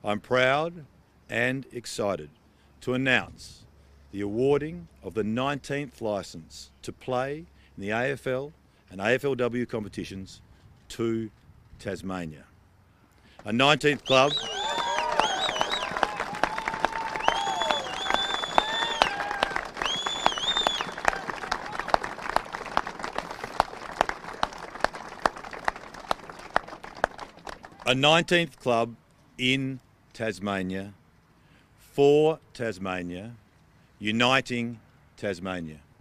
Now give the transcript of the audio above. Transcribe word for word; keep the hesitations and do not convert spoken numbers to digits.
I'm proud and excited to announce the awarding of the nineteenth licence to play in the A F L and A F L W competitions to Tasmania. A nineteenth club A nineteenth club in Tasmania, for Tasmania, uniting Tasmania.